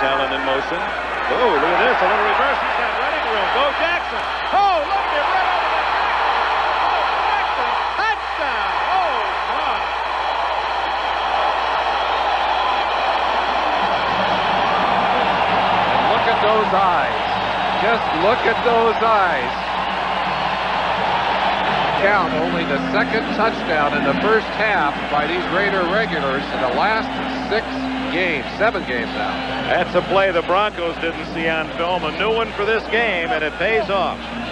Allen in motion. Oh, look at this. A little reverse. He's got running room. Go Jackson. Oh, look at him right over the Jackson. Oh, Jackson. Touchdown. Oh, my. Look at those eyes. Just look at those eyes. Count only the second touchdown in the first half by these Raider regulars in the last 7 games now. That's a play the Broncos didn't see on film. A new one for this game, and it pays off.